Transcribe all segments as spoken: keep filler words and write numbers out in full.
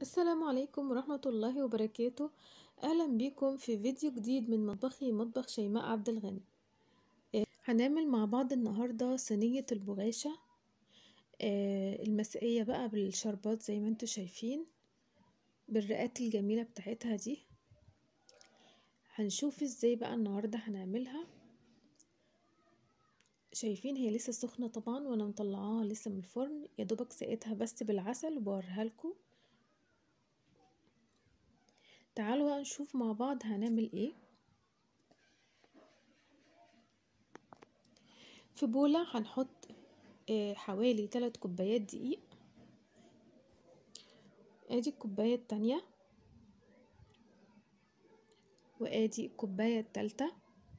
السلام عليكم ورحمة الله وبركاته. أهلا بكم في فيديو جديد من مطبخي مطبخ شيماء عبد الغني. آه، هنعمل مع بعض النهاردة صينية البغاشة آه، المسقية بقى بالشربات زي ما انتوا شايفين بالرقات الجميلة بتاعتها دي. هنشوف ازاي بقى النهاردة هنعملها. شايفين هي لسه سخنة طبعا وانا مطلعاها لسه من الفرن، يا دوبك سقيتها بس بالعسل وبوريها لكم. تعالوا بقى نشوف مع بعض هنعمل ايه. في بولة هنحط آه حوالي ثلاث كوبايات دقيق، ادي الكوباية التانية وادي الكوباية التالتة.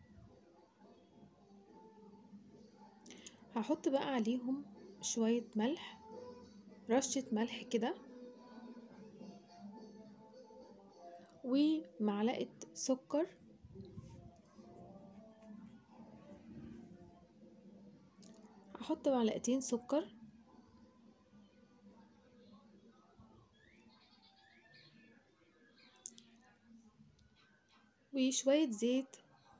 هحط بقى عليهم شوية ملح، رشة ملح كده، ومعلقة سكر، هحط معلقتين سكر، وشوية زيت،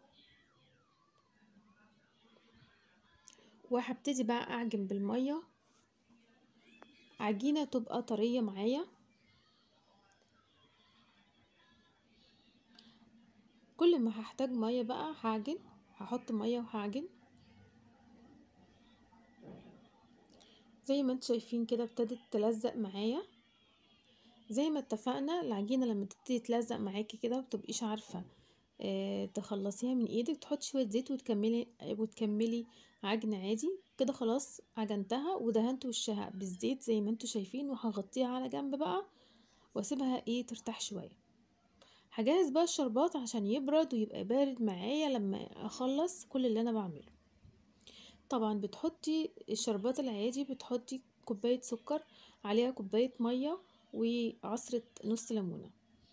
وهبتدي بقى اعجن بالمية عجينة تبقى طرية معايا. كل ما هحتاج مية بقى هعجن، هحط مية وهعجن زي ما انتوا شايفين كده ابتدت تلزق معايا. زي ما اتفقنا العجينة لما تبتدي تلزق معاكي كده متبقيش عارفة اه تخلصيها من ايدك، تحطي شوية زيت وتكملي وتكملي عجن عادي كده. خلاص عجنتها ودهنت وشها بالزيت زي ما انتوا شايفين، وهغطيها على جنب بقى واسيبها ايه ترتاح شوية. هجهز بقى الشربات عشان يبرد ويبقى بارد معايا لما اخلص كل اللي انا بعمله. طبعا بتحطي الشربات العادي، بتحطي كوباية سكر عليها كوباية مية وعصرة نص ليمونة.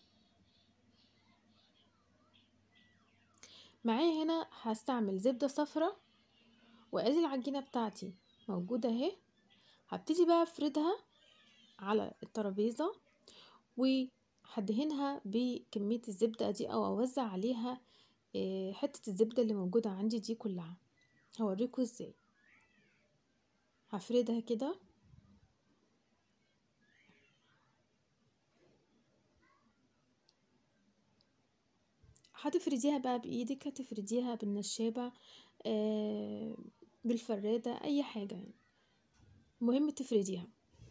معايا هنا هستعمل زبدة صفرة، وادي العجينة بتاعتي موجودة اهي. هبتدي بقى افردها على الترابيزة وهدهنها بكمية الزبدة دي او اوزع عليها حتة الزبدة اللي موجودة عندي دي كلها. هوريكم ازاي. هفردها كده هتفرديها بقى بايدك، هتفرديها بالنشابة آه بالفرادة اي حاجة يعني، المهم تفرديها.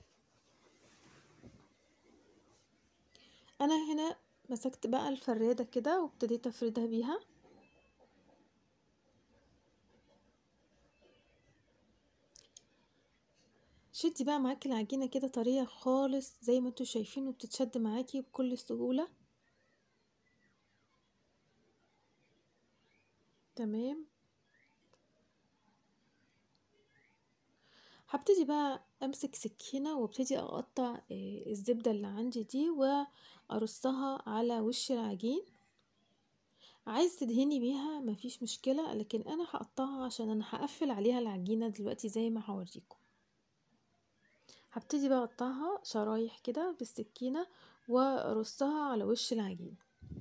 انا هنا مسكت بقى الفرادة كده وابتديت افردها بيها. شدي بقى معاكي العجينة كده طرية خالص زي ما انتوا شايفين، وبتتشد معاكي بكل سهولة. تمام. هبتدي بقى امسك سكينة وابتدي اقطع الزبدة اللي عندي دي وارصها على وش العجين. عايز تدهني بيها مفيش مشكلة، لكن انا هقطعها عشان انا هقفل عليها العجينة دلوقتي زي ما هوريكم. هبتدي بقى اقطعها شرايح كده بالسكينة وارصها على وش العجين.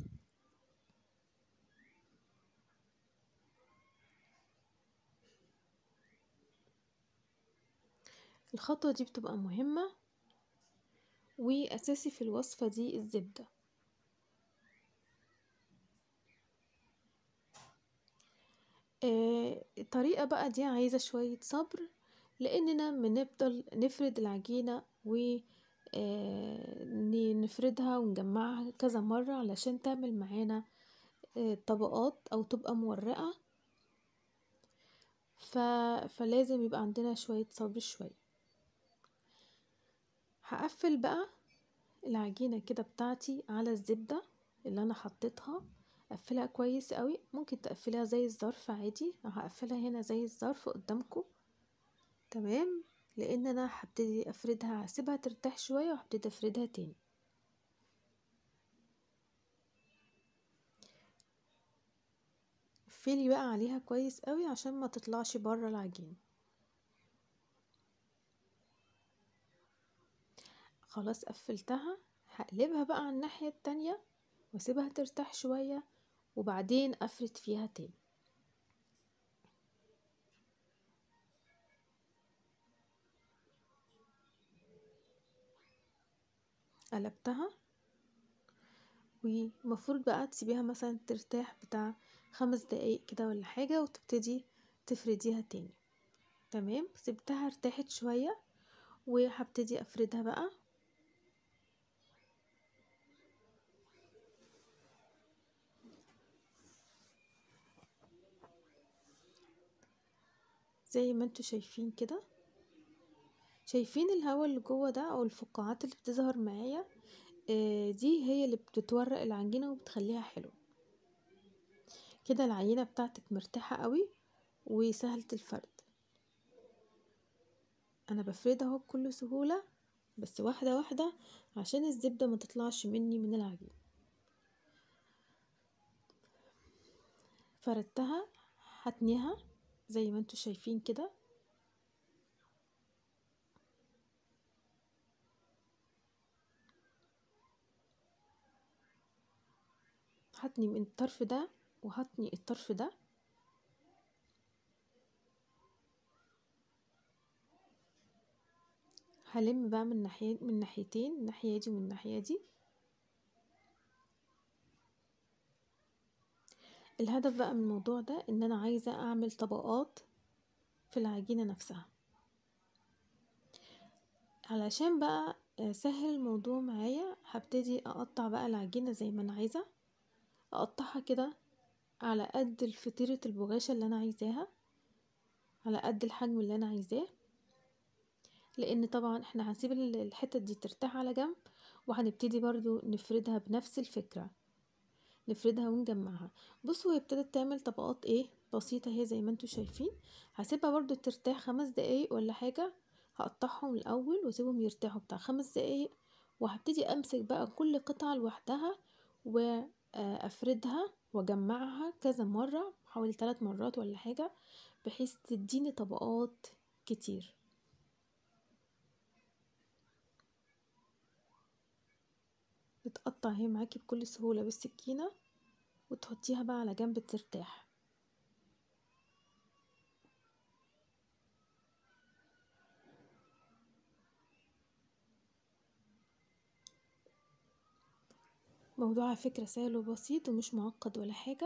الخطوة دي بتبقى مهمة واساسي في الوصفة دي الزبدة. آه الطريقة بقى دي عايزة شوية صبر، لاننا بنفضل نفرد العجينة و آه نفردها ونجمعها كذا مرة علشان تعمل معانا آه طبقات او تبقى مورقة. ف... فلازم يبقى عندنا شوية صبر شوية. هقفل بقى العجينة كده بتاعتي على الزبدة اللي انا حطيتها. اقفلها كويس قوي، ممكن تقفلها زي الظرف عادي. هقفلها هنا زي الظرف قدامكم. تمام. لان انا هبتدي افردها، هسيبها ترتاح شوية وهبتدي افردها تاني. قفلي بقى عليها كويس قوي عشان ما تطلعش بره العجين. خلاص قفلتها. هقلبها بقى على الناحية التانية واسيبها ترتاح شوية وبعدين افرد فيها تاني. قلبتها، ومفروض بقى تسيبيها مثلا ترتاح بتاع خمس دقايق كده ولا حاجة وتبتدي تفرديها تاني. تمام، سبتها ارتاحت شوية وهبتدي افردها بقى. زي ما انتوا شايفين كده، شايفين الهواء اللي جوه ده او الفقاعات اللي بتظهر معايا؟ آه دي هي اللي بتتورق العجينة وبتخليها حلو كده. العجينة بتاعتك مرتاحة قوي وسهلة الفرد. انا بفردها اهو بكل سهولة، بس واحدة واحدة عشان الزبدة ما تطلعش مني من العجين. فردتها، هتنيها زي ما انتوا شايفين كده. هتني من الطرف ده وهتني الطرف ده. هلم بقى من ناحية من ناحيتين، الناحية دي ومن الناحية دي. الهدف بقى من الموضوع ده ان انا عايزة اعمل طبقات في العجينة نفسها. علشان بقى سهل الموضوع معايا هبتدي اقطع بقى العجينة زي ما انا عايزة. اقطعها كده على قد الفطيرة البغاشة اللي انا عايزاها، على قد الحجم اللي انا عايزاه. لان طبعا احنا هنسيب الحتة دي ترتاح على جنب، وهنبتدي برضو نفردها بنفس الفكرة، نفردها ونجمعها. بصوا هي ابتدت تعمل طبقات ايه بسيطة اهي زي ما انتوا شايفين. هسيبها برضو ترتاح خمس دقايق ولا حاجة. هقطعهم الاول واسيبهم يرتاحوا بتاع خمس دقايق، وهبتدي امسك بقى كل قطعة لوحدها وافردها واجمعها كذا مرة، حوالي ثلاث مرات ولا حاجة، بحيث تديني طبقات كتير. بتقطع هي معاكي بكل سهولة بالسكينة وتحطيها بقى على جنب ترتاح. موضوع على فكرة سهل وبسيط ومش معقد ولا حاجة.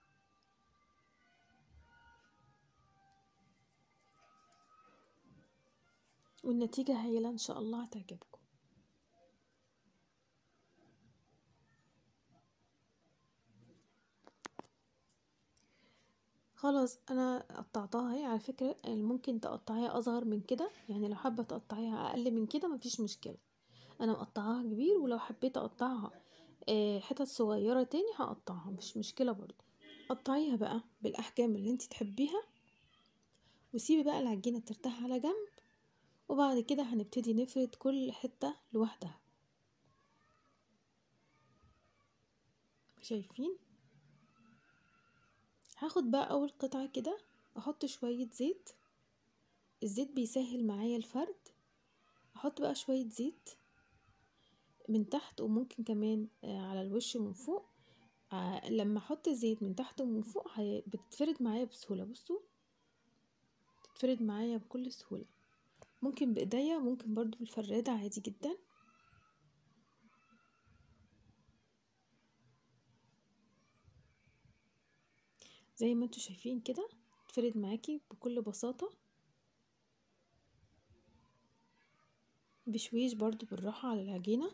والنتيجة هايلة ان شاء الله هتعجبكم. خلاص انا قطعتها اهي. على فكرة ممكن تقطعيها اصغر من كده، يعني لو حابة تقطعيها اقل من كده مفيش مشكلة. انا مقطعاها كبير، ولو حبيت اقطعها آه، حتت صغيرة تاني هقطعها، مش مشكلة برضو. قطعيها بقى بالاحجام اللي انت تحبيها، وسيبي بقى العجينة ترتاح على جنب، وبعد كده هنبتدي نفرد كل حتة لوحدها. شايفين؟ هاخد بقى اول قطعة كده احط شوية زيت. الزيت بيسهل معايا الفرد. احط بقى شوية زيت من تحت، وممكن كمان آه، على الوش من فوق. آه، لما احط الزيت من تحت ومن فوق هي- بتتفرد معايا بسهولة. بصوا بتتفرد معايا بكل سهولة. ممكن بايديا، ممكن برضو بالفرادة عادي جدا. زي ما انتوا شايفين كده تفرد معاكي بكل بساطة. بشويش برضو بالراحة على العجينة.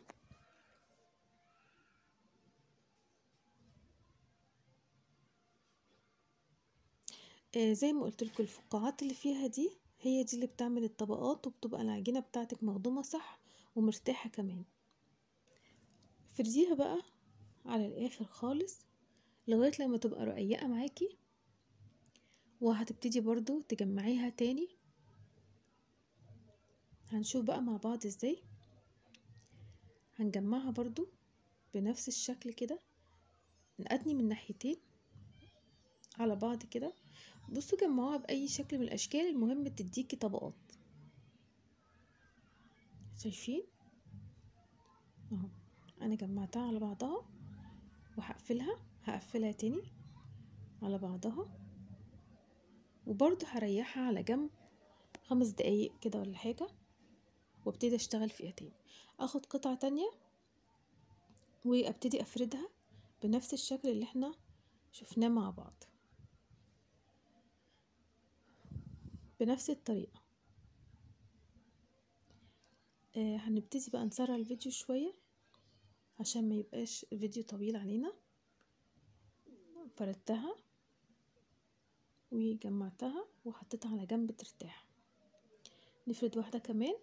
آه زي ما قلت لكم الفقاعات اللي فيها دي هي دي اللي بتعمل الطبقات، وبتبقى العجينة بتاعتك مخدومة صح ومرتاحة كمان. فرديها بقى على الاخر خالص لغاية لما تبقى رقيقة معاكي، وهتبتدي برضو تجمعيها تاني. هنشوف بقى مع بعض ازاي هنجمعها برضو بنفس الشكل كده. نقتني من ناحيتين على بعض كده. بصوا جمعوها باي شكل من الاشكال، المهم تديكي طبقات. شايفين اهو؟ انا جمعتها على بعضها وهقفلها هقفلها تاني على بعضها، وبرضو هريحها على جنب خمس دقايق كده ولا حاجة، وابتدي اشتغل فيها تاني. اخد قطعة تانية وابتدي افردها بنفس الشكل اللي احنا شفناه مع بعض بنفس الطريقة. آه هنبتدي بقى نسرع الفيديو شوية عشان ما يبقاش الفيديو طويل علينا. فردتها وجمعتها وحطيتها على جنب ترتاح. نفرد واحدة كمان.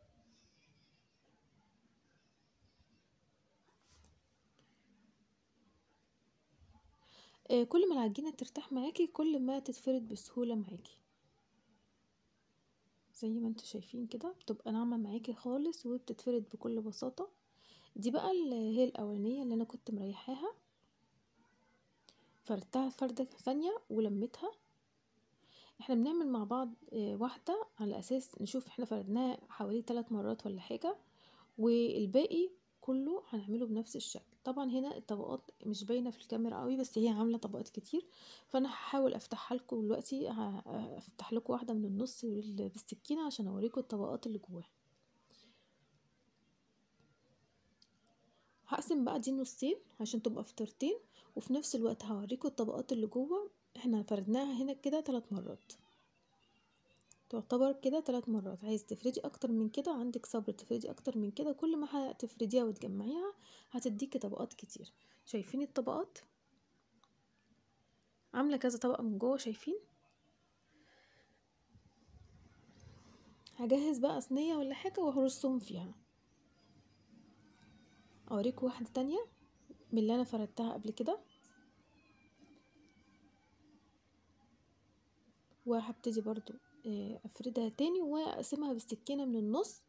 آه كل ما العجينة ترتاح معاكي كل ما تتفرد بسهولة معاكي، زي ما انتوا شايفين كده بتبقى ناعمة معاكي خالص وبتتفرد بكل بساطة. دي بقى اللي هي الاولانية اللي انا كنت مريحاها، فردتها فردة ثانية ولمتها. احنا بنعمل مع بعض اه واحدة على اساس نشوف احنا فردناها حوالي ثلاث مرات ولا حاجة، والباقي كله هنعمله بنفس الشكل. طبعا هنا الطبقات مش باينه في الكاميرا قوي بس هي عامله طبقات كتير، فانا هحاول افتحها لكم دلوقتي. هفتح لكم واحده من النص بالسكينه عشان اوريكم الطبقات اللي جواها. هقسم بقى دي نصين عشان تبقى فطرتين، وفي نفس الوقت هوريكم الطبقات اللي جوه. احنا فردناها هنا كده ثلاث مرات، تعتبر كده ثلاث مرات. عايز تفردي اكتر من كده عندك صبر تفردي اكتر من كده، كل ما هتفرديها وتجمعيها هتديكي طبقات كتير. شايفين الطبقات عامله كذا طبقه من جوه؟ شايفين؟ هجهز بقى صينيه ولا حاجه وهرصهم فيها. اوريكم واحده تانية من اللي انا فردتها قبل كده، وهبتدي برضو افردها تاني واقسمها بالسكينه من النص،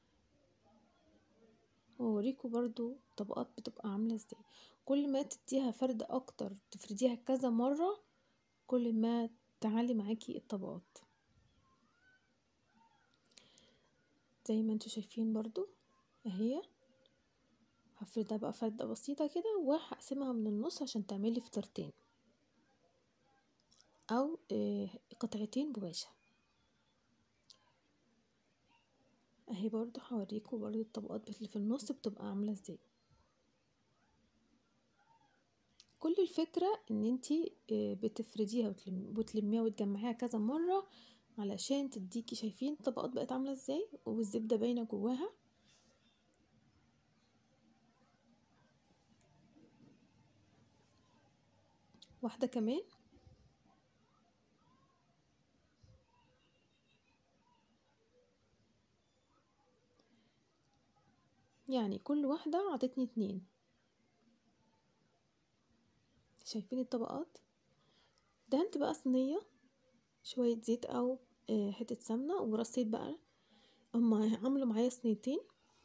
واوريكم برضو طبقات بتبقى عامله ازاي. كل ما تديها فرد اكتر تفرديها كذا مره كل ما تعلي معاكي الطبقات. زي ما انتوا شايفين برضو اهي. هفردها بقى فردة بسيطة كده وهقسمها من النص عشان تعملي فطرتين او قطعتين بواشة. اهي برضو هوريكم برضو الطبقات اللي في النص بتبقى عاملة ازاي. كل الفكرة ان انتي بتفرديها وتلميها وتجمعيها كذا مرة علشان تديكي. شايفين الطبقات بقت عاملة ازاي والزبدة باينة جواها. واحدة كمان. يعني كل واحدة عطتني اتنين. شايفين الطبقات؟ دهنت بقى صينية شوية زيت او حتة سمنة ورصيت بقى. هما عملوا معايا صينيتين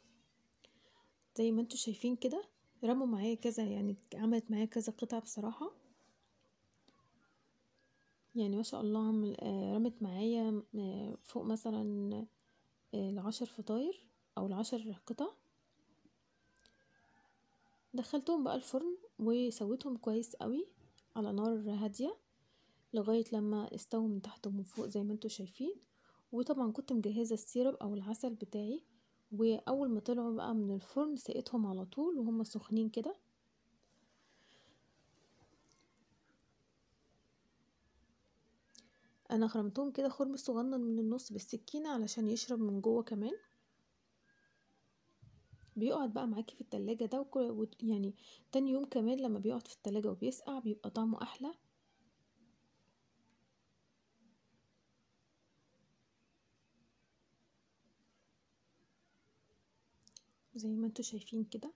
زي ما انتوا شايفين كده، رموا معايا كذا، يعني عملت معايا كذا قطعة بصراحة. يعني ما شاء الله عمل رمت معايا فوق مثلا العشر فطاير او العشر قطع. دخلتهم بقى الفرن وسويتهم كويس قوي على نار هادية لغاية لما استووا من تحت ومن فوق زي ما انتوا شايفين. وطبعا كنت مجهزة السيرب او العسل بتاعي، واول ما طلعوا بقى من الفرن سقيتهم على طول وهم سخنين كده. انا خرمتهم كده خرم صغنن من النص بالسكينة علشان يشرب من جوه كمان. بيقعد بقى معاكي في التلاجة ده وكل يعني تاني يوم كمان لما بيقعد في التلاجة وبيسقع بيبقى طعمه احلى. زي ما انتوا شايفين كده.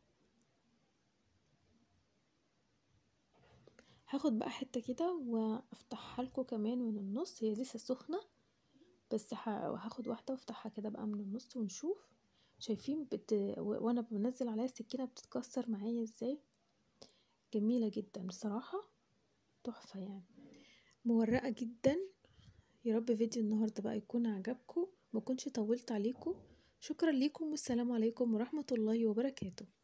هاخد بقى حتة كده وافتحها لكم كمان من النص، هي لسه سخنة بس هاخد واحدة وافتحها كده بقى من النص ونشوف. شايفين بت... وانا بنزل عليها السكينة بتتكسر معايا ازاي. جميلة جدا بصراحة، تحفة يعني، مورقة جدا. يا رب فيديو النهاردة بقى يكون عجبكم، ما كنتش طولت عليكم. شكرا ليكم والسلام عليكم ورحمة الله وبركاته.